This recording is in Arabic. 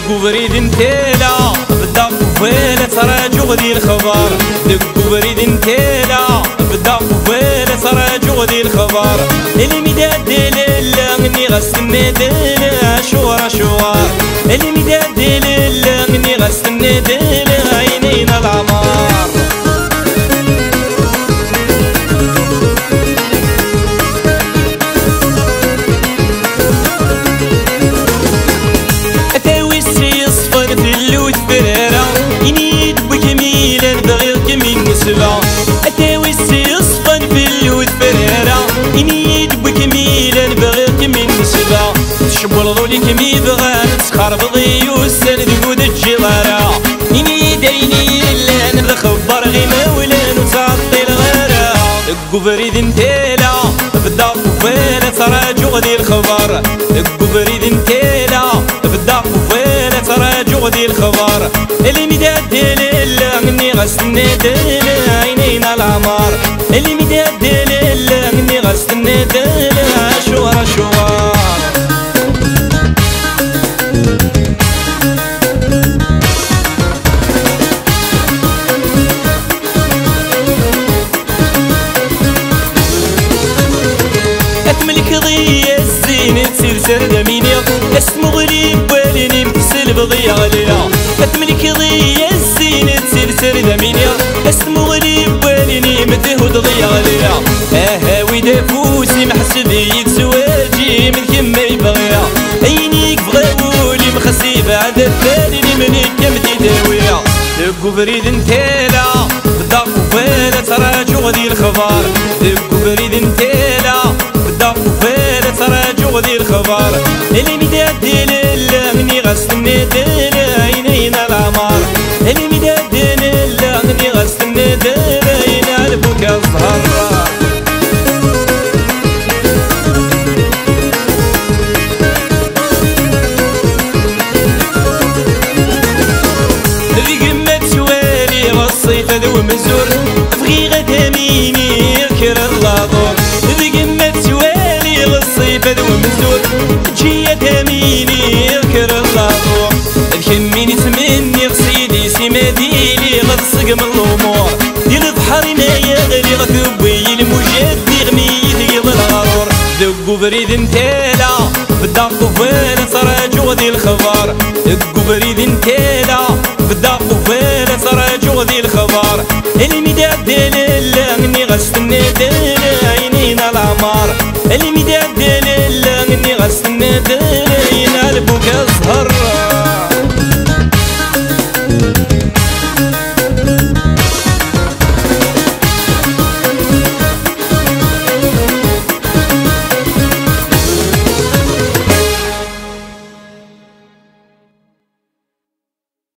دقو بريد انتيلا بالدق وفيلة تراجع ذي الخبر دقو بريد انتيلا بالدق وفيلة تراجع ذي الخبر اللي مداد لله اني غستني ديلا شوار شوار اللي مداد لله اني غستني ديلا عينين العمار أتاوي الصفن في اللود فريرة إني يدبك ميلا بغيك من نسبة تشبل ظولك ميبغى تخربضي وسن ذقود الجلارة إني دايني إلا نبغى خبر غي مولان وتعطي الغارة دقو بريد انتيلا بالدق وفيلة تراجع ذي الخبر دقو بريد انتيلا بالدق وفيلة تراجع ذي الخبر اللي مداد لله مني غستني ديلا عينين العمار اللي مداد لله مني غستني ديلا شوار شوار أتملك ضي الزين تصير سردة مينيا اسمو غريب واليني مكسل بضيع عليا أتملك ضي الزين تصير سردة مينيا اسمو غريب واليني متهود ضيع عليا اهاوي دافوسي محسبي يكسواجي من كما يبغيا عينيك بغاولي مخسي بعد الثاني منك كمدي داوية دقو بريد انتيلا بالدق وفيلة تراجع ذي الخبر دقو بريد انتيلا بالدق وفيلة تراجع ذي الخبر اللي مداد لله مني غستني ديلا عينين العمار اللي مداد لله مني غستني ديلا ينالبك الزهر ذو مزور بغي غدا ميني يذكر اللادور ذقمة توالي الصيف ذو مزور تجي تميني يذكر اللادور الكميني تمني غسيدي سيماديلي غتصق من الامور ديال البحر ما يغلي غثوي المجد يغني ثقيل الغرور دقو بريد انتيلا بالدق وفيلة تراجع ذي الخبر دقو بريد انتيلا بالدق وفيلة تراجع ذي الخبر اللي مداد لله اني غستني ديلا عينين العمار اللي مداد لله اني غستني ديلا ينالبك الزهر